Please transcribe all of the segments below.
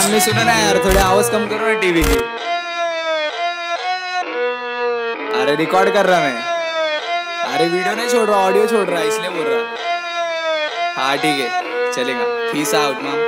कान में सुनो ना यार, थोड़े आवाज कम करो ना टीवी की। अरे रिकॉर्ड कर रहा मैं। अरे वीडियो नहीं छोड़ रहा, ऑडियो छोड़ रहा, इसलिए बोल रहा। हाँ ठीक है, चलेगा। पीस आउट माम।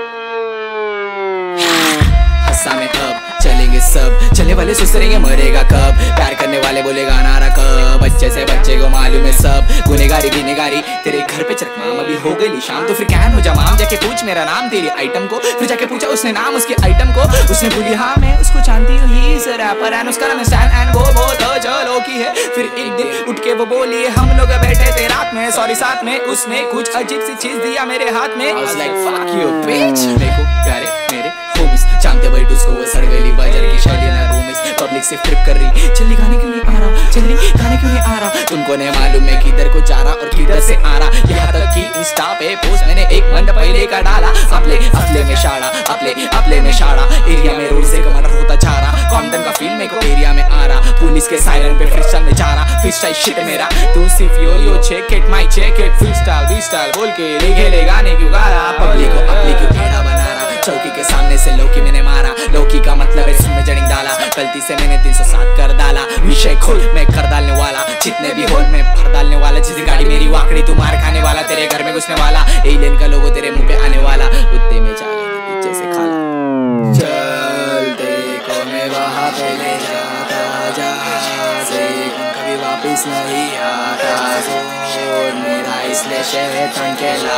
हंसा में अब चलेंगे सब, चलने वाले सुसरेंगे मरेगा कब, प्यार करने वाले बोलेगा नारा कब, बच्चे से बच्चे को मालूम है सब, गुनेगारी बिनेगारी तेरे घर पे चक माम, अभी हो गई शाम तो फिर कैन हो जा माम, जाके पूछ मेरा नाम तेरी आइटम को, फिर जाके पूछा उसने नाम उसके आइटम को, उसने बोली हाँ मैं उसको जानती हूँ, he is a rapper and उसका नाम है सैन एंड वो बहुत चलो की है। फिर एक दिन उठ के वो बोली हम लोग बैठे थे रात में, सॉरी साथ में, उसने कुछ अजीब सी चीज दिया मेरे हाथ में, I was like fuck you bitch। देखो प्यारे मेरे होमिस जानते बैठ उसको वो सड़वेली बाजार की शादी ना रूमिस, पब्लिक से फ्लिप कर रही, जल्दी गाने क्यों नहीं आ रहा, जल्दी गाने क्यों नहीं आ रहा, तुमको नहीं मालूम मैं किधर को जा रहा और किधर से आ रहा, यहाँ तक कि इंस्टा पे पोस्ट मैंने एक मंथ पहले का डाला, अपले में शाड़ा, अपले में शाड़ा, एरिया में रोड से कमर होता जा रहा, कॉम्पटन का फील मेरे को एरिया में आ रहा, पुलिस के साइरन पे फ्रीस्टाइल में जा रहा, फ्रीस्टाइल शिट मेरा, तू सिर्फ yo check it my check it, freestyle बोल के लिखे गाने क्यों गा रहा, पब्लिक को अपनी क्यों भेड़ा बना रहा, चौकी के सामने से लौकी मैंने मारा, लौकी का मतलब है सुन में जड़िंग डाला, गलती से मैंने 307 कर डाला, विषय खोल मैं कर डालने वाला, जितने भी होल मैं भर डालने वाला, जिस गाड़ी मेरी वाकड़ी तू मार खाने वाला, तेरे घर में घुसने वाला, एलियन का लोगो तेरे मुंह पे आने वाला, कुत्ते में जाने पीछे से खाला, चलते को मैं वहाँ पे ले जाता जैसे कभी वापिस नहीं आता, मेरा इसलिए शैतान कहला।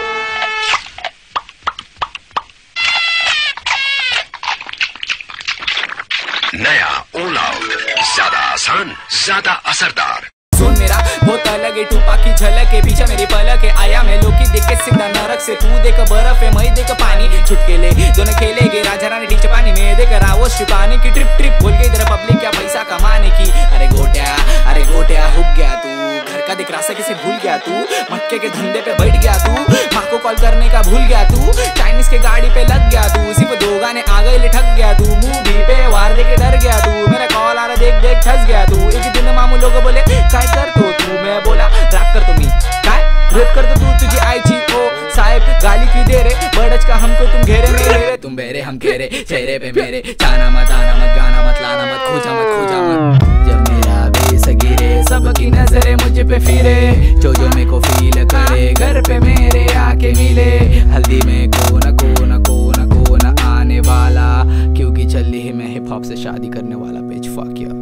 नया ऑल आउट, ज्यादा आसान, ज्यादा असरदार। सुन मेरा बहुत अलग है, टूपा की झलक है, पीछे मेरी पलक है, आया मैं लोकी देख के सीधा नरक से, तू देख बर्फ है मैं देख पानी, छुटकेले दोनों खेलेंगे राजा रानी टीचे पानी में, देख रावो शिपानी की ट्रिप बोल के इधर पब्लिक क्या पैसा कमाने की, अरे गोटिया हुक गया तू, घर का दिख रास्ता किसे भूल गया तू, मक्के के धंधे पे बैठ गया तू, माँ को कॉल करने का भूल गया तू, चाइनीज के गाड़ी पे लग गया तू, सिर्फ 2 गाने आ गए ठग गया तू, मूवी पे वार देके डर गया तू, मेरा कॉल आ रहा देख ठस गया तू, एक दिन मामू लोग बोले काय कर तो तू, मैं बोला रैप कर तुम्ही काय रेप कर तो तू, तुझी आईची ओ साहेब गाली क्यों दे रे, बड़च का हमको तुम घेरे मेरे, तुम बेरे हम घेरे, चेहरे पे मेरे जाना मत आना मत गाना मत लाना मत खोजा मत, जब मेरा बेस गिरे सबकी नजरे मुझे पे फिरे, जो मेरे को फील करे घर पे मेरे आके मिले, हल्दी में कोना आने वाला, क्योंकि जल्दी ही मैं हिप हॉप से शादी करने वाला, बेच फक या।